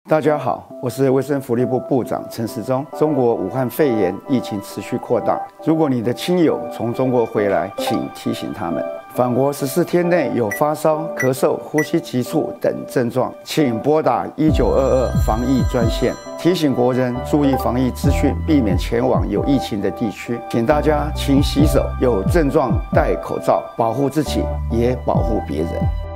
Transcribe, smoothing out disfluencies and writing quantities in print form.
大家好，我是卫生福利部部长陈时中。中国武汉肺炎疫情持续扩大，如果你的亲友从中国回来，请提醒他们，返国14天内有发烧、咳嗽、呼吸急促等症状，请拨打1922防疫专线，提醒国人注意防疫资讯，避免前往有疫情的地区。请大家勤洗手，有症状戴口罩，保护自己也保护别人。